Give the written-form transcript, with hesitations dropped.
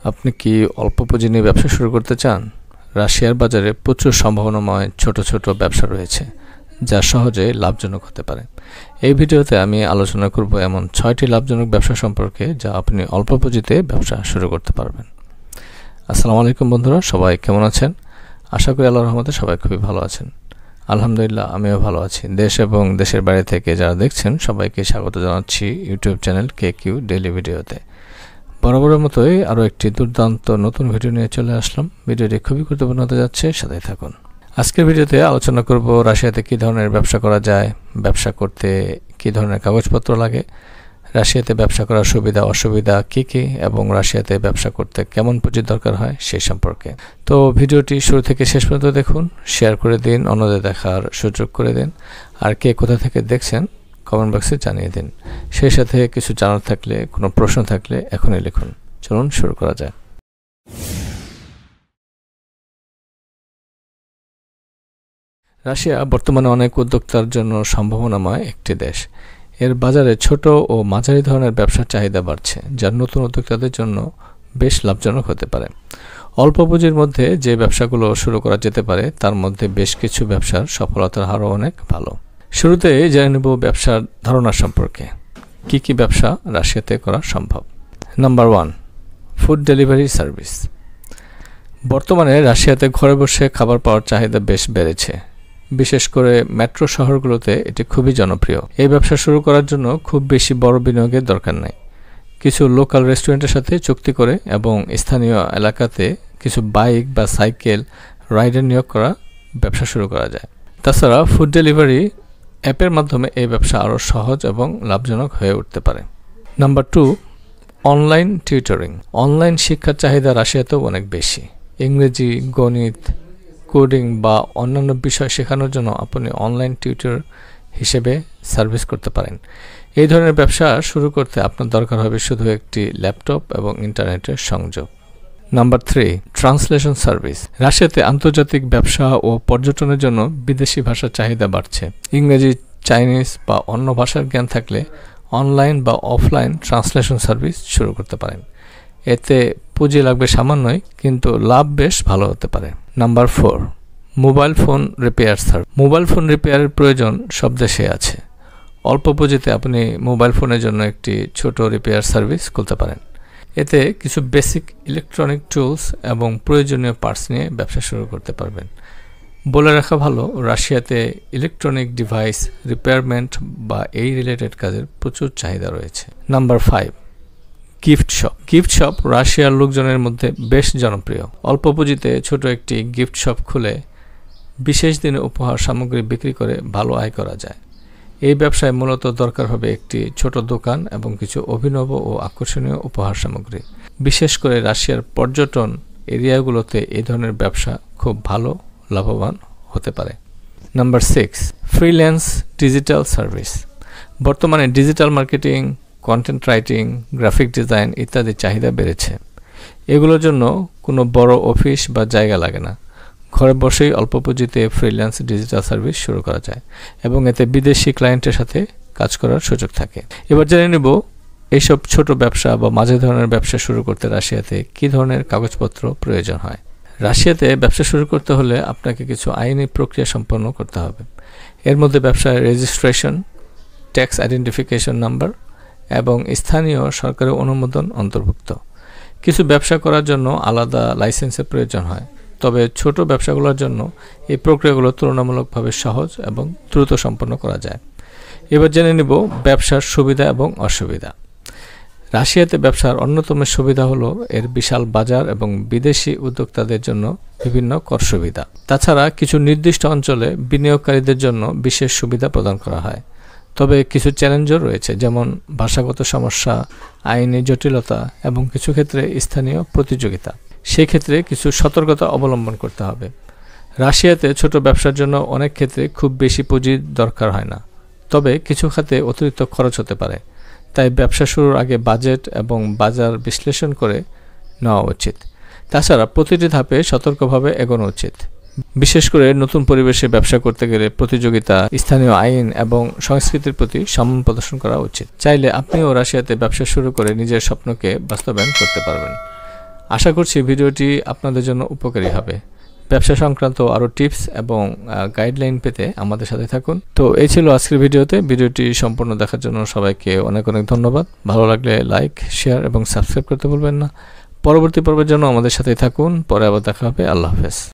আপনি কি অল্প পুঁজি নিয়ে ব্যবসা শুরু করতে চান? রাশিয়ার বাজারে প্রচুর সম্ভাবনাময় ছোট ছোট ব্যবসা রয়েছে যা সহজে লাভজনক হতে পারে। এই ভিডিওতে আমি আলোচনা করব এমন 6টি লাভজনক ব্যবসা সম্পর্কে যা আপনি অল্প পুঁজিতে ব্যবসা শুরু করতে পারবেন। আসসালামু আলাইকুম বন্ধুরা, সবাই কেমন আছেন? আশা করি আল্লাহর রহমতে সবাই খুবই ভালো আছেন। আলহামদুলিল্লাহ, আমিও ভালো আছি। দেশ এবং দেশের বাইরে থেকে যারা দেখছেন সবাইকে স্বাগত জানাচ্ছি ইউটিউব চ্যানেল কেকিউ ডেইলি ভিডিওতে। বরাবরের মতোই আরও একটি দুর্দান্ত নতুন ভিডিও নিয়ে চলে আসলাম। ভিডিওটি খুবই গুরুত্বপূর্ণ হতে যাচ্ছে, সাথে থাকুন। আজকের ভিডিওতে আলোচনা করব রাশিয়াতে কী ধরনের ব্যবসা করা যায়, ব্যবসা করতে কী ধরনের কাগজপত্র লাগে, রাশিয়াতে ব্যবসা করার সুবিধা অসুবিধা কী কী, এবং রাশিয়াতে ব্যবসা করতে কেমন পুঁজির দরকার হয় সেই সম্পর্কে। তো ভিডিওটি শুরু থেকে শেষ পর্যন্ত দেখুন, শেয়ার করে দিন, অন্যদের দেখার সুযোগ করে দিন, আর কে কোথা থেকে দেখছেন কমেন্ট বক্সে জানিয়ে দিন। সেই সাথে কিছু জানার থাকলে, কোনো প্রশ্ন থাকলে এখনই লিখুন। চলুন শুরু করা যায়। রাশিয়া বর্তমানে অনেক উদ্যোক্তার জন্য সম্ভাবনাময় একটি দেশ। এর বাজারে ছোট ও মাঝারি ধরনের ব্যবসার চাহিদা বাড়ছে, যা নতুন উদ্যোক্তাদের জন্য বেশ লাভজনক হতে পারে। অল্প পুঁজির মধ্যে যে ব্যবসাগুলো শুরু করা যেতে পারে তার মধ্যে বেশ কিছু ব্যবসার সফলতার হারও অনেক ভালো। শুরুতে জেনে নেব ব্যবসার ধারণা সম্পর্কে। কি কি ব্যবসা রাশিয়াতে করা সম্ভব? Number 1, food delivery service. বর্তমানে রাশিয়াতে ঘরে বসে খাবার পাওয়ার চাহিদা বেশ বেড়েছে। বিশেষ করে মেট্রো শহরগুলোতে এটি খুবই জনপ্রিয়। এই ব্যবসা শুরু করার জন্য খুব বেশি বড় বিনিয়োগের দরকার নেই। কিছু লোকাল রেস্টুরেন্টের সাথে চুক্তি করে এবং স্থানীয় এলাকাতে কিছু বাইক বা সাইকেল রাইডার নিয়োগ করা ব্যবসা শুরু করা যায়। তাছাড়া ফুড ডেলিভারি অ্যাপের মাধ্যমে এই ব্যবসা আরও সহজ এবং লাভজনক হয়ে উঠতে পারে। Number 2, online tutoring. অনলাইন শিক্ষার চাহিদা রাশিয়াতেও অনেক বেশি। ইংরেজি, গণিত, কোডিং বা অন্যান্য বিষয় শেখানোর জন্য আপনি অনলাইন টিউটর হিসেবে সার্ভিস করতে পারেন। এই ধরনের ব্যবসা শুরু করতে আপনার দরকার হবে শুধু একটি ল্যাপটপ এবং ইন্টারনেটের সংযোগ। Number 3, translation service. রাশিয়াতে আন্তর্জাতিক ব্যবসা ও পর্যটনের জন্য বিদেশি ভাষার চাহিদা বাড়ছে। ইংরেজি, চাইনিজ বা অন্য ভাষার জ্ঞান থাকলে অনলাইন বা অফলাইন ট্রান্সলেশন সার্ভিস শুরু করতে পারেন। এতে পুঁজি লাগবে সামান্যই, কিন্তু লাভ বেশ ভালো হতে পারে। Number 4, mobile phone repair service. Mobile phone রিপেয়ারের প্রয়োজন সব দেশে আছে। অল্প পুঁজিতে আপনি মোবাইল ফোনের জন্য একটি ছোট রিপেয়ার সার্ভিস খুলতে পারেন। এতে কিছু বেসিক ইলেকট্রনিক টুলস এবং প্রয়োজনীয় পার্টস নিয়ে ব্যবসা শুরু করতে পারবেন। বলে রাখা ভালো, রাশিয়াতে ইলেকট্রনিক ডিভাইস রিপেয়ারমেন্ট বা এই রিলেটেড কাজের প্রচুর চাহিদা রয়েছে। Number 5, gift shop. Gift shop রাশিয়ার লোকজনের মধ্যে বেশ জনপ্রিয়। অল্প পুঁজিতে ছোট একটি গিফট শপ খুলে বিশেষ দিনে উপহার সামগ্রী বিক্রি করে ভালো আয় করা যায়। এই ব্যবসায় মূলত দরকার হবে একটি ছোট দোকান এবং কিছু অভিনব ও আকর্ষণীয় উপহার সামগ্রী। বিশেষ করে রাশিয়ার পর্যটন এরিয়াগুলোতে এই ধরনের ব্যবসা খুব ভালো লাভবান হতে পারে। Number 6, freelance digital service. বর্তমানে digital marketing, content writing, graphic design ইত্যাদি চাহিদা বেড়েছে। এগুলোর জন্য কোনো বড় অফিস বা জায়গা লাগে না। ঘরে বসেই অল্প পুঁজিতে ফ্রিল্যান্স ডিজিটাল সার্ভিস শুরু করা যায় এবং এতে বিদেশি ক্লায়েন্টের সাথে কাজ করার সুযোগ থাকে। এবার জেনে নেব এইসব ছোট ব্যবসা বা মাঝে ধরনের ব্যবসা শুরু করতে রাশিয়াতে কী ধরনের কাগজপত্র প্রয়োজন হয়। রাশিয়াতে ব্যবসা শুরু করতে হলে আপনাকে কিছু আইনি প্রক্রিয়া সম্পন্ন করতে হবে। এর মধ্যে ব্যবসার রেজিস্ট্রেশন, ট্যাক্স আইডেন্টিফিকেশন নাম্বার এবং স্থানীয় সরকারের অনুমোদন অন্তর্ভুক্ত। কিছু ব্যবসা করার জন্য আলাদা লাইসেন্সের প্রয়োজন হয়, তবে ছোট ব্যবসাগুলোর জন্য এই প্রক্রিয়াগুলো তুলনামূলকভাবে সহজ এবং দ্রুত সম্পন্ন করা যায়। এবার জেনে নেব ব্যবসার সুবিধা এবং অসুবিধা। রাশিয়াতে ব্যবসার অন্যতম সুবিধা হলো এর বিশাল বাজার এবং বিদেশি উদ্যোক্তাদের জন্য বিভিন্ন কর সুবিধা। তাছাড়া কিছু নির্দিষ্ট অঞ্চলে বিনিয়োগকারীদের জন্য বিশেষ সুবিধা প্রদান করা হয়। তবে কিছু চ্যালেঞ্জও রয়েছে, যেমন ভাষাগত সমস্যা, আইনি জটিলতা এবং কিছু ক্ষেত্রে স্থানীয় প্রতিযোগিতা। সেই ক্ষেত্রে কিছু সতর্কতা অবলম্বন করতে হবে। রাশিয়াতে ছোট ব্যবসার জন্য অনেক ক্ষেত্রে খুব বেশি পুঁজির দরকার হয় না, তবে কিছু খাতে অতিরিক্ত খরচ হতে পারে। তাই ব্যবসা শুরুর আগে বাজেট এবং বাজার বিশ্লেষণ করে নেওয়া উচিত। তাছাড়া প্রতিটি ধাপে সতর্কভাবে এগোনো উচিত। বিশেষ করে নতুন পরিবেশে ব্যবসা করতে গেলে প্রতিযোগিতা, স্থানীয় আইন এবং সংস্কৃতির প্রতি সম্মান প্রদর্শন করা উচিত। চাইলে আপনিও রাশিয়াতে ব্যবসা শুরু করে নিজের স্বপ্নকে বাস্তবায়ন করতে পারবেন। আশা করছি ভিডিওটি আপনাদের জন্য উপকারী হবে। ব্যবসা সংক্রান্ত আরও টিপস এবং গাইডলাইন পেতে আমাদের সাথে থাকুন। তো এই ছিল আজকের ভিডিওটি সম্পূর্ণ দেখার জন্য সবাইকে অনেক অনেক ধন্যবাদ। ভালো লাগলে লাইক, শেয়ার এবং সাবস্ক্রাইব করতে ভুলবেন না। পরবর্তী পর্বের জন্য আমাদের সাথেই থাকুন। পরে আবার দেখা হবে। আল্লাহ হাফেজ।